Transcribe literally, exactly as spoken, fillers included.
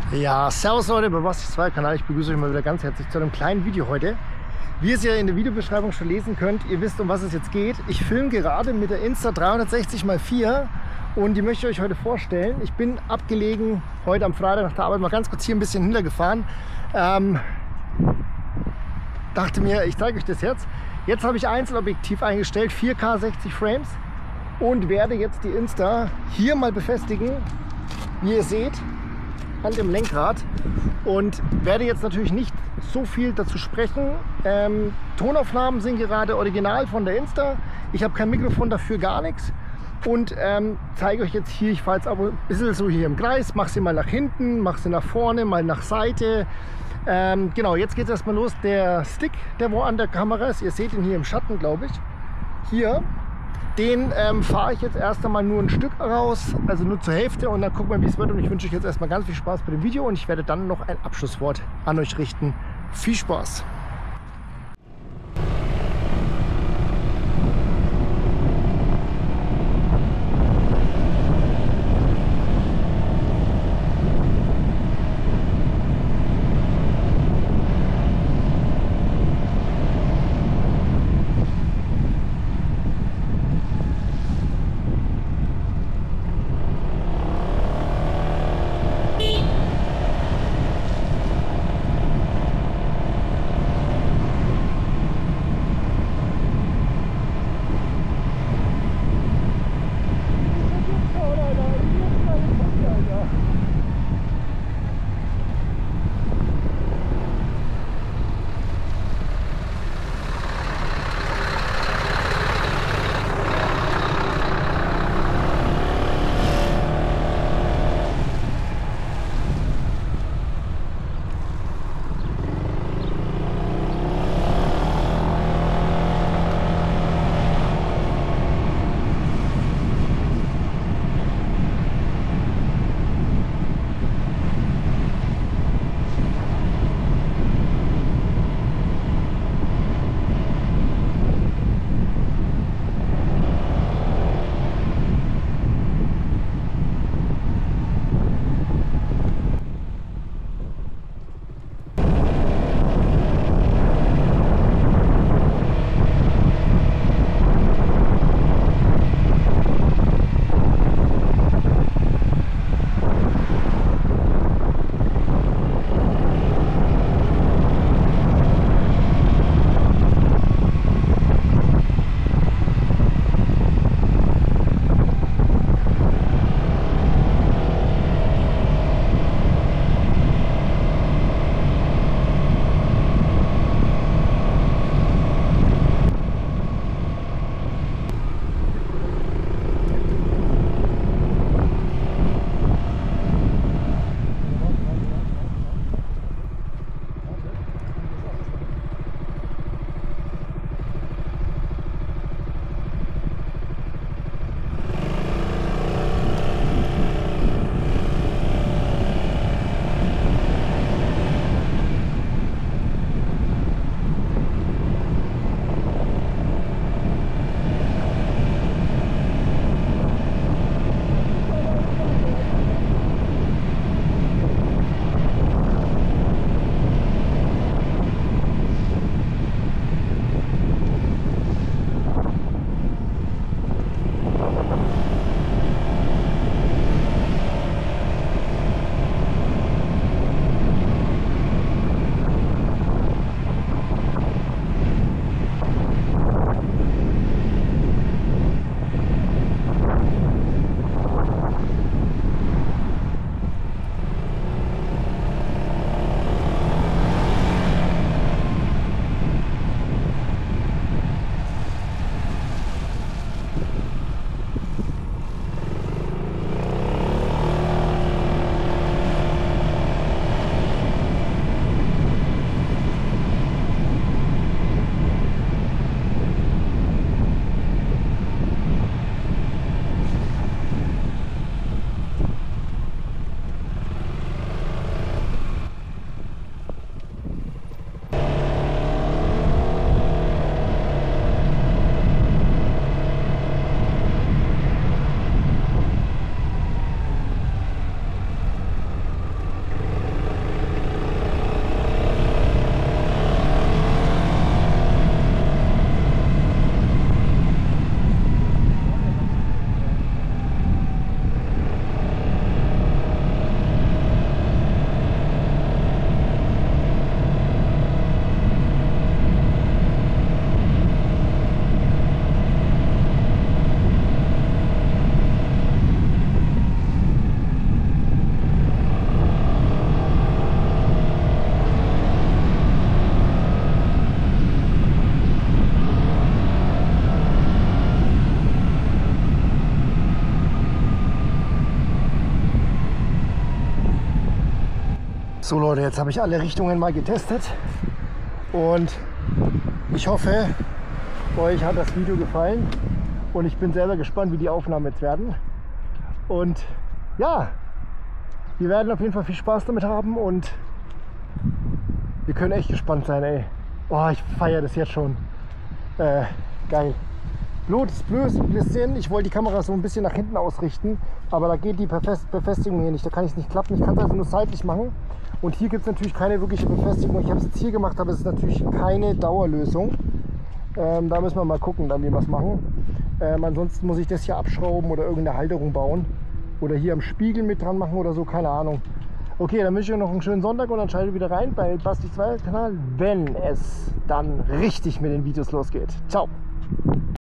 Ja, servus Leute, bei Basti zwei Kanal. Ich begrüße euch mal wieder ganz herzlich zu einem kleinen Video heute. Wie ihr es ja in der Videobeschreibung schon lesen könnt, ihr wisst, um was es jetzt geht. Ich filme gerade mit der Insta dreihundertsechzig mal vier und die möchte ich euch heute vorstellen. Ich bin abgelegen, heute am Freitag nach der Arbeit mal ganz kurz hier ein bisschen hintergefahren. Ähm, dachte mir, ich zeige euch das jetzt. Jetzt habe ich Einzelobjektiv eingestellt, vier K sechzig Frames und werde jetzt die Insta hier mal befestigen, wie ihr seht, an dem Lenkrad, und werde jetzt natürlich nicht so viel dazu sprechen. Ähm, Tonaufnahmen sind gerade original von der Insta. Ich habe kein Mikrofon dafür, gar nichts. Und ähm, zeige euch jetzt hier, ich fahre jetzt aber ein bisschen so hier im Kreis, mache sie mal nach hinten, mache sie nach vorne, mal nach Seite. Ähm, genau, jetzt geht es erstmal los. Der Stick, der wo an der Kamera ist, ihr seht ihn hier im Schatten, glaube ich. Hier. Den ähm, fahre ich jetzt erst einmal nur ein Stück raus, also nur zur Hälfte, und dann gucken wir, wie es wird. Und ich wünsche euch jetzt erstmal ganz viel Spaß bei dem Video und ich werde dann noch ein Abschlusswort an euch richten. Viel Spaß! So Leute, jetzt habe ich alle Richtungen mal getestet und ich hoffe, euch hat das Video gefallen und ich bin selber gespannt, wie die Aufnahmen jetzt werden. Und ja, wir werden auf jeden Fall viel Spaß damit haben und wir können echt gespannt sein, ey. Oh, ich feiere das jetzt schon. Äh, geil. Blut ist blöd ein bisschen. Ich wollte die Kamera so ein bisschen nach hinten ausrichten, aber da geht die Befestigung hier nicht. Da kann ich es nicht klappen. Ich kann es also nur seitlich machen. Und hier gibt es natürlich keine wirkliche Befestigung. Ich habe es jetzt hier gemacht, aber es ist natürlich keine Dauerlösung. Ähm, da müssen wir mal gucken, dann wie wir es machen. Ähm, ansonsten muss ich das hier abschrauben oder irgendeine Halterung bauen. Oder hier am Spiegel mit dran machen oder so, keine Ahnung. Okay, dann wünsche ich euch noch einen schönen Sonntag und dann schaltet wieder rein bei Basti zwei Kanal, wenn es dann richtig mit den Videos losgeht. Ciao!